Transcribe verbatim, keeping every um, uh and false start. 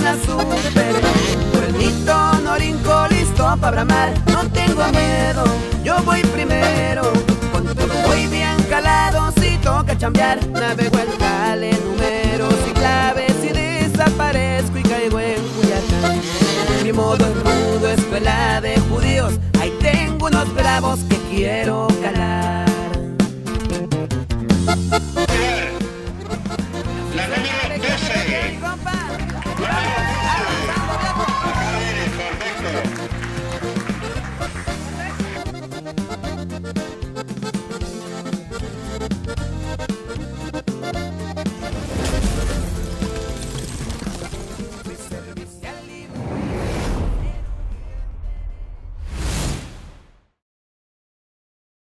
la superé. Por el mito norinco listo pa' bramar, no tengo miedo, yo voy primero. Con todo voy bien calado, si toca chambear, navego el jale, números y claves y desaparezco y caigo en Culiacán. Mi modo es